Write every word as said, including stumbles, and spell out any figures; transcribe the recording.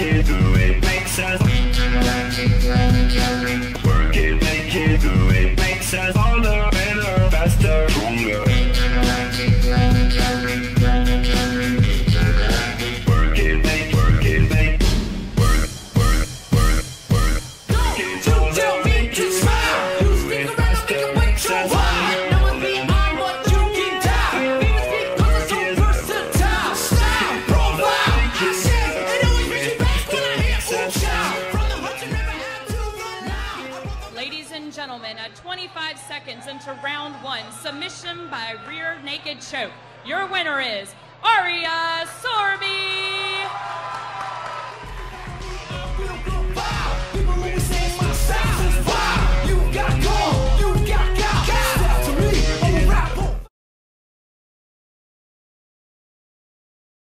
it, do it, makes us work it, make it, do it, makes us harder, better, faster, stronger. Work it, make, work it, make, work, work, work, work. Don't you tell me to smile. You stick around, we can wait so high. No one's beyond what you can die. Famous because it's so versatile. Style, profile, I say, it always brings me back when I hear ooh child. From the heart you never had to run now. Ladies and gentlemen, at twenty-five seconds into round one, submission by rear naked choke. Your winner is Ahria Sorbi.